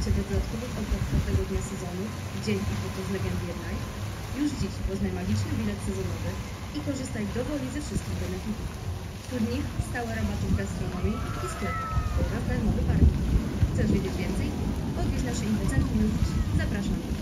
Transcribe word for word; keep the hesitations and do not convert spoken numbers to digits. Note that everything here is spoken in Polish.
Cię do dodatkowych opłat czwartego dnia sezonu, w dzień i podczas Legendii Night? Już dziś poznaj magiczny bilet sezonowy i korzystaj dowoli ze wszystkich benefitów. Wśród nich stałe rabaty w gastronomii i sklepach oraz darmowy parking. Chcesz wiedzieć więcej? Odwiedź nasze infocentrum już dziś. Zapraszamy.